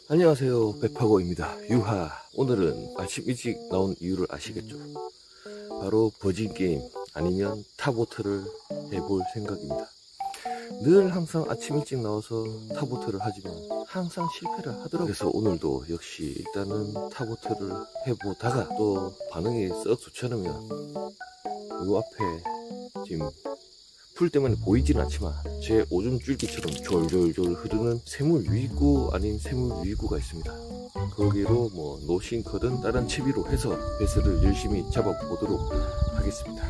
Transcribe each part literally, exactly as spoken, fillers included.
안녕하세요, 백파고입니다. 유하. 오늘은 아침 일찍 나온 이유를 아시겠죠? 바로 버진게임 아니면 탑워터를 해볼 생각입니다. 늘 항상 아침 일찍 나와서 탑워터를 하지만 항상 실패를 하더라고요. 그래서 오늘도 역시 일단은 탑워터를 해보다가 또 반응이 썩 좋지 않으면 요 앞에 지금 풀 때문에 보이진 않지만 제 오줌 줄기처럼 졸졸졸 흐르는 샘물 유입구 아닌 샘물 유입구가 있습니다. 거기로 뭐 노싱크든 다른 채비로 해서 배스를 열심히 잡아보도록 하겠습니다.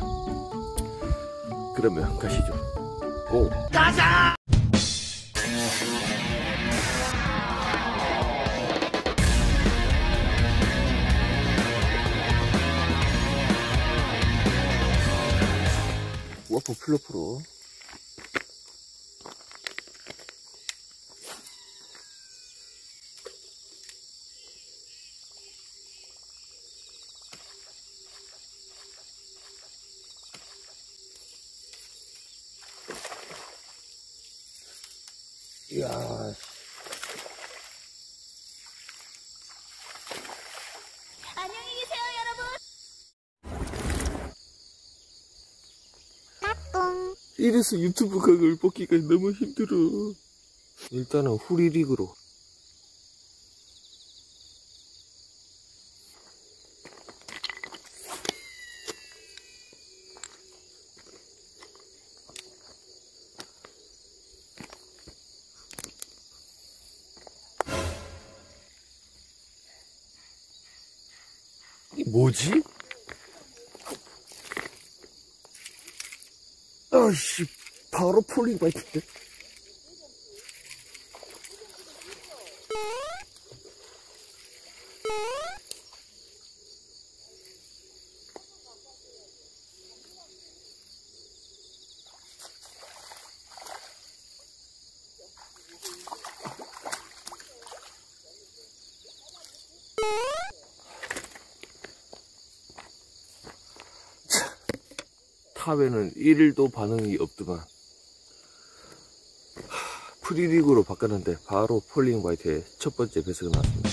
그러면 가시죠. 고! 가자! 워프 플로프로 이야 안녕히 계세요, 여러분. 이래서 유튜브 각을 뽑기가 너무 힘들어. 일단은 후리릭으로 이 뭐지? 아씨, 바로 폴링 바이트인데? 탑에는 일일도 반응이 없더만 프리릭으로 바꿨는데 바로 폴링 바이트의 첫 번째 배스가 나왔습니다.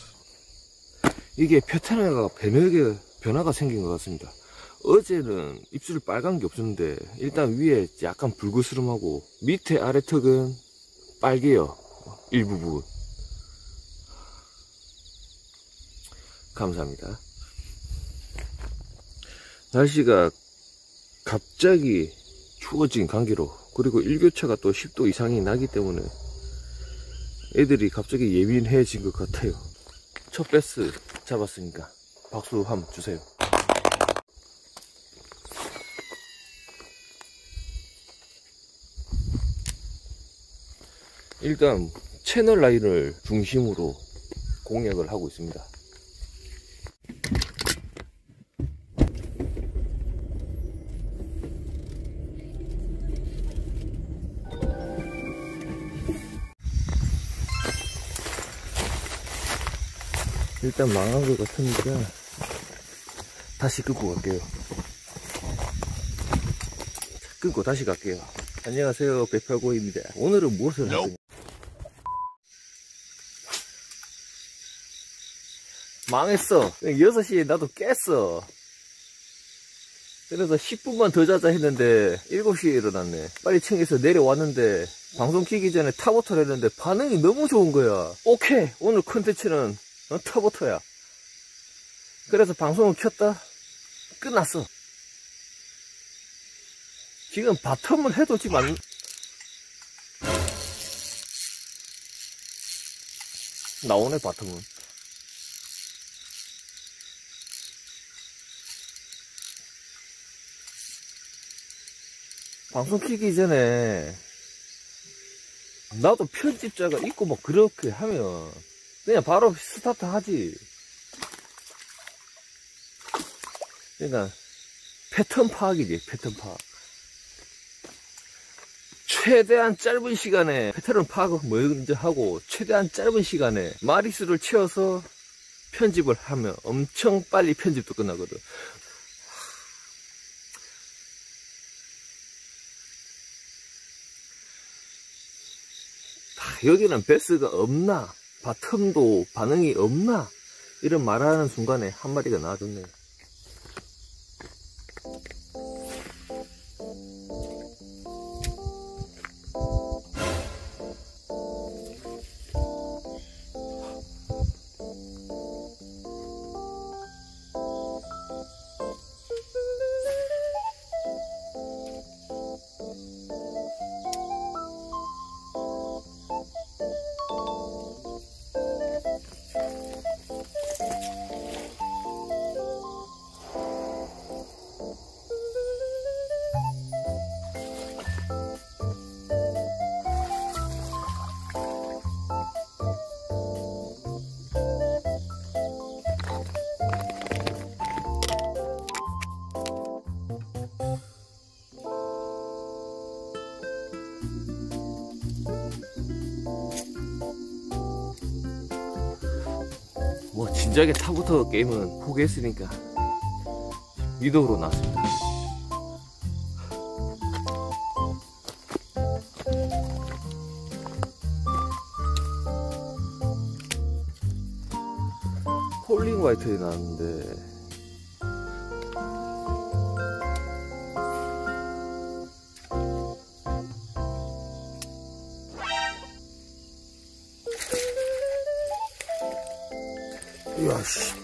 이게 패턴가 변하게 변화가 생긴 것 같습니다. 어제는 입술 빨간 게 없었는데 일단 위에 약간 붉으스름하고 밑에 아래 턱은 빨개요. 일부분. 감사합니다. 날씨가 갑자기 추워진 관계로 그리고 일교차가 또 십 도 이상이 나기 때문에 애들이 갑자기 예민해진 것 같아요. 첫 배스 잡았으니까 박수 한번 주세요. 일단 채널 라인을 중심으로 공략을 하고 있습니다. 일단 망한 것 같으니까 다시 끊고 갈게요. 끊고 다시 갈게요. 안녕하세요, 백팔고입니다. 오늘은 무엇을 할 거냐? 망했어. 여섯 시에 나도 깼어. 그래서 십 분만 더 자자 했는데 일곱 시에 일어났네. 빨리 챙겨서 내려왔는데 방송 키기 전에 탑워터를 했는데 반응이 너무 좋은 거야. 오케이, 오늘 컨텐츠는 어, 탑워터야. 그래서 방송을 켰다. 끝났어. 지금 바텀을 해도 지금 안 나오네. 바텀은 방송 키기 전에 나도 편집자가 있고 뭐 그렇게 하면 그냥 바로 스타트 하지. 그러니까 패턴 파악이지. 패턴 파악. 최대한 짧은 시간에 패턴 파악을 먼저 하고 최대한 짧은 시간에 마리수를 채워서 편집을 하면 엄청 빨리 편집도 끝나거든. 여기는 배스가 없나? 바텀도 반응이 없나? 이런 말하는 순간에 한 마리가 나와줬네요. 뭐 진작에 타부터 게임은 포기했으니까 미도우로 나왔습니다. 폴링 화이트에 나왔는데 이야 씨.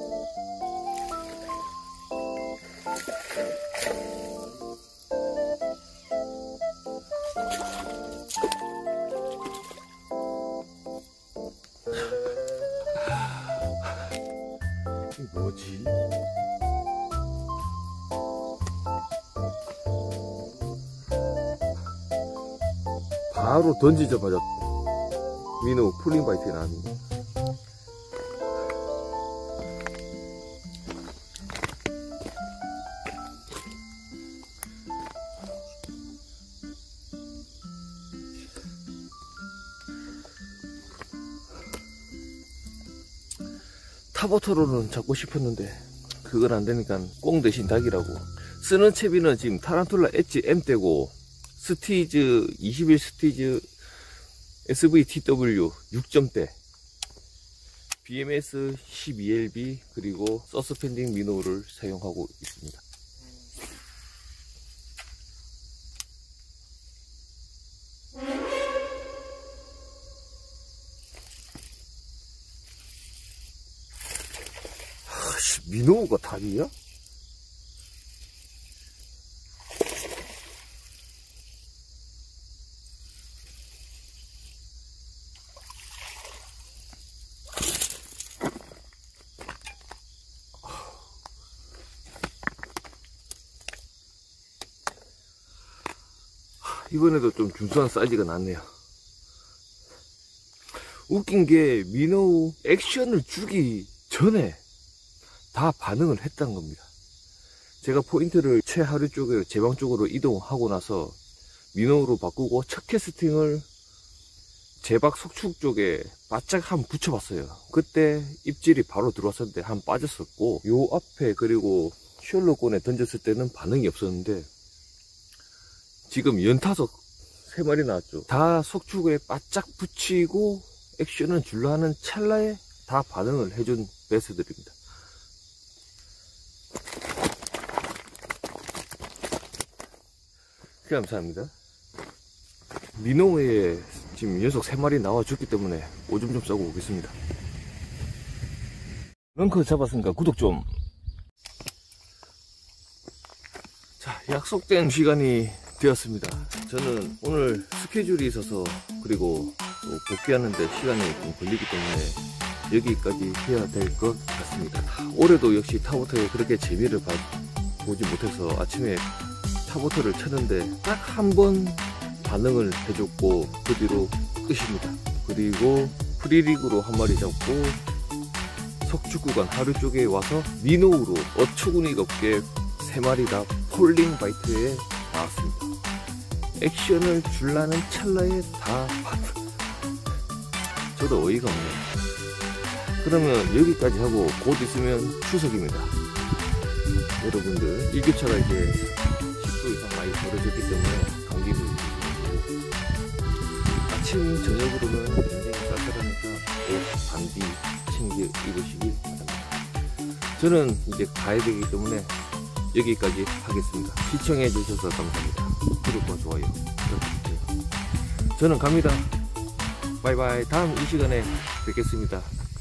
이게 뭐지? 바로 던지자마자 민호 폴링 바이트에 나왔는데 타버터로는 잡고 싶었는데 그건 안되니까 꽁 대신 닭이라고. 쓰는 채비는 지금 타란툴라 엣지 M대고 스티즈 이십일 스티즈 에스브이티더블유 육 점대 비엠에스 십이 엘비 그리고 서스펜딩 미노를 사용하고 있습니다. 미노우가 닭이야? 이번에도 좀 준수한 사이즈가 났네요. 웃긴 게 미노우 액션을 주기 전에 다 반응을 했다는 겁니다. 제가 포인트를 최하류 쪽에 제방 쪽으로 이동하고 나서 미노우로 바꾸고 첫 캐스팅을 제박 속축 쪽에 바짝 한번 붙여봤어요. 그때 입질이 바로 들어왔었는데 한 빠졌었고, 요 앞에 그리고 셜로콘에 던졌을 때는 반응이 없었는데 지금 연타석 세 마리 나왔죠. 다 속축에 바짝 붙이고 액션을 줄라 하는 찰나에 다 반응을 해준 베스들입니다. 감사합니다. 미노우에 지금 녀석 세 마리 나와줬기 때문에 오줌 좀 싸고 오겠습니다. 런커 잡았으니까 구독 좀. 자, 약속된 시간이 되었습니다. 저는 오늘 스케줄이 있어서 그리고 또 복귀하는데 시간이 좀 걸리기 때문에 여기까지 해야 될 것 같습니다. 올해도 역시 타워터에 그렇게 재미를 봐, 보지 못해서 아침에 타보터를 쳤는데 딱 한 번 반응을 해줬고 그 뒤로 끝입니다. 그리고 프리리그로 한 마리 잡고 석축구간 하루 쪽에 와서 미노우로 어처구니가 없게 세 마리 다 폴링 바이트에 나왔습니다. 액션을 줄라는 찰나에 다 반응. 저도 어이가 없네요. 그러면 여기까지 하고 곧 있으면 추석입니다. 여러분들 일교차가 이제 십 도 이상 많이 벌어졌기 때문에 감기도 있고 아침 저녁으로는 굉장히 쌀쌀하니까 옷, 반디 챙겨 입으시길 바랍니다. 저는 이제 가야 되기 때문에 여기까지 하겠습니다. 시청해 주셔서 감사합니다. 구독과 좋아요 부탁드릴게요. 저는 갑니다. 바이바이. 다음 이 시간에 뵙겠습니다.